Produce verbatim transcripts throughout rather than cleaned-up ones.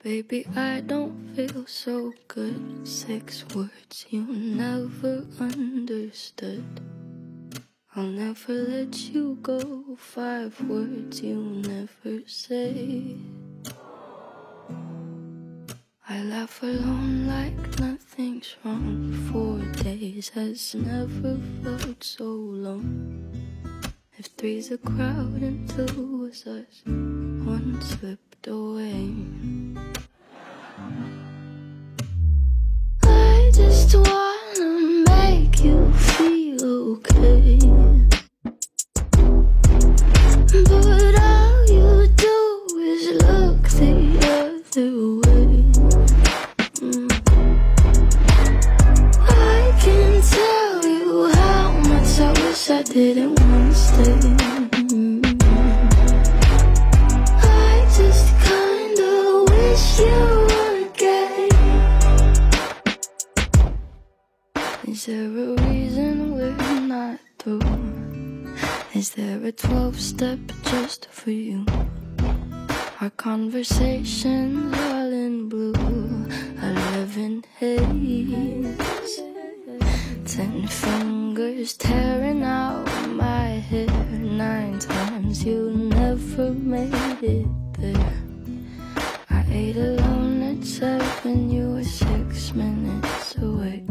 Baby, I don't feel so good. Six words you never understood. I'll never let you go. Five words you never say. I laugh alone like nothing's wrong. Four days has never felt so long. If three's a crowd and two was us, one slipped away. I just wanna make you feel okay, but all you do is look the other way. mm. I can tell you how much I wish I didn't want to stay. mm. I just kinda wish you Is there a reason we're not through? Is there a twelve-step just for you? Our conversations all in blue, eleven haze, ten fingers tearing out my hair. Nine times you never made it there. I ate alone at seven, you were six minutes away.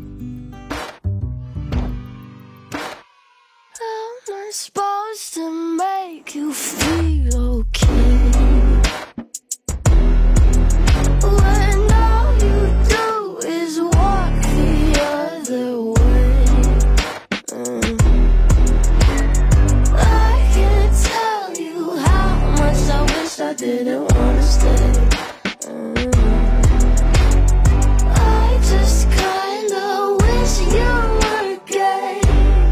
I'm supposed to make you feel okay, when all you do is walk the other way. mm. I can't tell you how much I wish I didn't wanna stay. mm. I just kinda wish you were gay,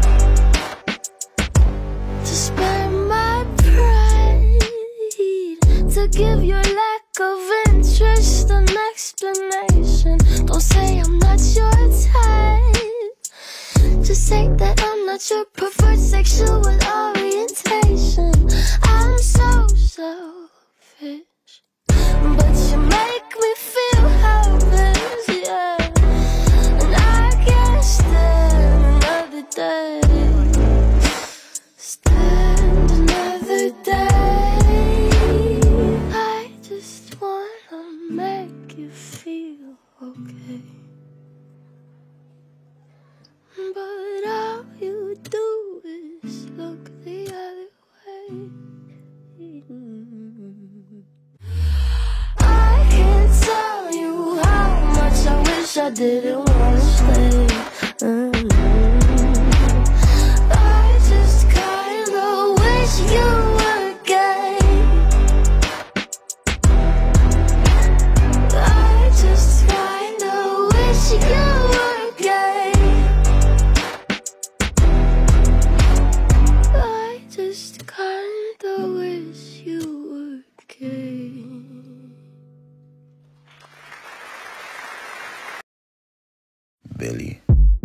spend my pride, to give your lack of interest an explanation. Don't say I'm not your type, just say that I'm not your preferred sexual orientation. I'm so selfish, but you make me feel helpless, yeah. And I can't stand another day, stand another day. I just wanna make you feel okay, but all you do is look the other way. I can't tell you how much I wish I didn't wanna stay. mm. You were gay. I just kinda wish you were gay. I just kinda wish you were gay. Billy.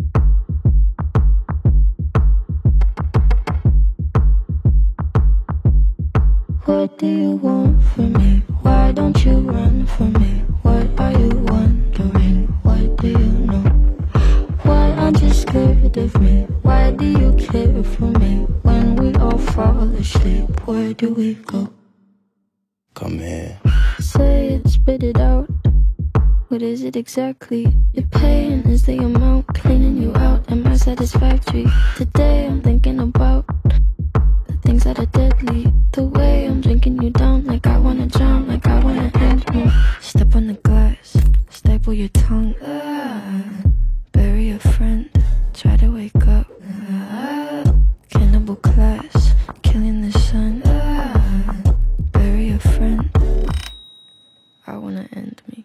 What do you want from me? Why don't you run from me? What are you wondering? What do you know? Why aren't you scared of me? Why do you care for me? When we all fall asleep, where do we go? Come here. Say it, spit it out. What is it exactly? Your pain is the amount cleaning you out. Am I satisfactory? Today I'm thinking about the things that are deadly. The way I'm drinking you down, like I wanna drown, like I wanna end me. Step on the glass, staple your tongue. ah, Bury a friend, try to wake up. ah, Cannibal class, killing the sun. ah, Bury a friend, I wanna end me.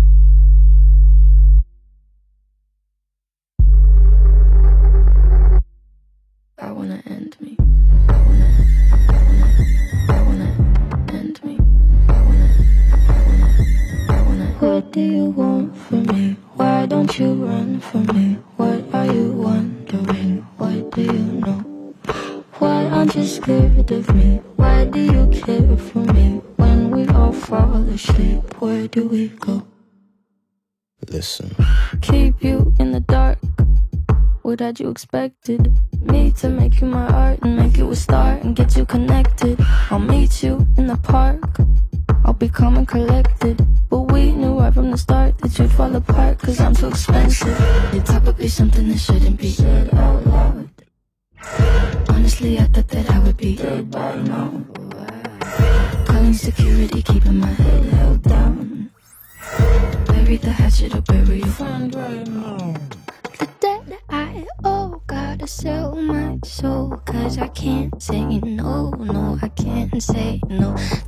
I wanna end me. I wanna, I wanna, I wanna end me. I wanna, I wanna, I wanna. What do you want from me? Why don't you run from me? What are you wondering? What do you know? Why aren't you scared of me? Why do you care for me? When we all fall asleep, where do we go? Listen. Keep you in the dark. What had you expected? Me to make you my art and make you a star and get you connected. I'll meet you in the park. I'll be calm and collected. But we knew right from the start that you'd fall apart, cause I'm so expensive. You'd probably something that shouldn't be said out loud. Honestly, I thought that I would be dead by now. Calling security, keeping my head held down. Bury the hatchet or bury your friend right now. The debt I owe, gotta sell my soul, cause I can't say no, no, I can't say no